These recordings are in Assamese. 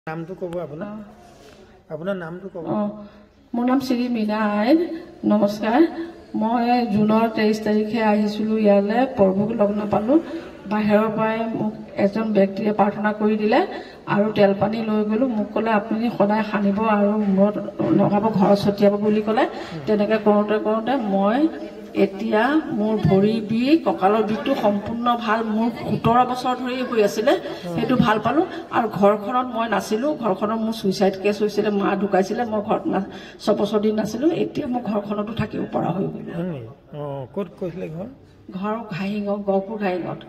নামটো ক'ব আপোনাৰ নামটো ক'ব মোৰ নাম শ্ৰী মীনা আইন নমস্কাৰ মই জুনৰ 23 তাৰিখে আহিছিলোঁ ইয়ালৈ প্ৰভুক লগ নাপালোঁ বাহিৰৰ পৰাই মোক এজন ব্যক্তিয়ে প্ৰাৰ্থনা কৰি দিলে আৰু তেল পানী লৈ গ'লোঁ মোক ক'লে আপুনি সদায় সানিব আৰু মূৰত লগাব ঘৰত ছটিয়াব বুলি ক'লে তেনেকৈ কৰোঁতে মই এতিয়া মোৰ ভৰি বিষ কঁকালৰ বিষটো সম্পূৰ্ণ ভাল মোৰ 17 বছৰ ধৰি হৈ আছিলে সেইটো ভাল পালোঁ আৰু ঘৰখনত মই নাছিলোঁ ঘৰখনত মোৰ ছুইচাইড কেছ হৈছিলে মা ঢুকাইছিলে মই ঘৰত 6 বছৰ দিন নাছিলোঁ এতিয়া মই ঘৰখনতো থাকিব পৰা হৈ গ'লোঁ ক'ত কৈছিলে ঘৰ ঘাঁহিগাঁও গহপুৰ ঘাঁহিগাঁৱত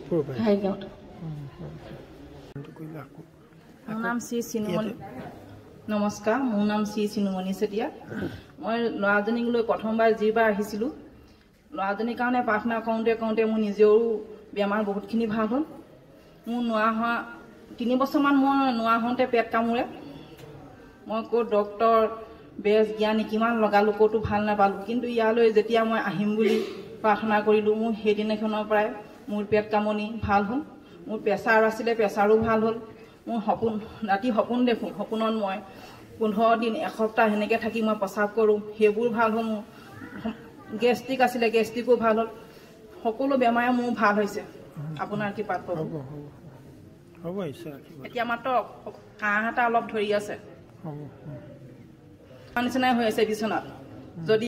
মোৰ নাম শ্ৰী চিনুমণি নমস্কাৰ মোৰ নাম শ্ৰী চিনুমণি চেতিয়া মই ল'ৰাজনীক লৈ প্ৰথমবাৰ যিবাৰ আহিছিলোঁ ল'ৰাজনীৰ কাৰণে প্ৰাৰ্থনা কৰোঁতে মোৰ নিজেও বেমাৰ বহুতখিনি ভাল হ'ল মোৰ নোৱা হোৱা 3 বছৰমান মই নোৱা হওঁতে পেট কামোৰে মই ক'ত ডক্তৰ বেজ জ্ঞানী কিমান লগালোঁ ক'তো ভাল নাপালোঁ কিন্তু ইয়ালৈ যেতিয়া মই আহিম বুলি প্ৰাৰ্থনা কৰিলোঁ মোৰ সেইদিনাখনৰ পৰাই মোৰ পেট কামনি ভাল হ'ল মোৰ প্ৰেছাৰ আছিলে প্ৰেছাৰো ভাল হ'ল মোৰ ৰাতি সপোন দেখোঁ সপোনত মই 15 দিন এসপ্তাহ সেনেকৈ থাকি মই প্ৰস্ৰাৱ কৰোঁ সেইবোৰ ভাল হ'ল মোৰ গেষ্ট্ৰিক আছিলে গেষ্ট্ৰিকো ভাল হ'ল সকলো বেমাৰে মোৰ ভাল হৈছে আপোনাৰ কৃপাত এতিয়া মাত্ৰ কাহ এটা অলপ ধৰি আছে নিচিনাই হৈ আছে বিচনাত যদি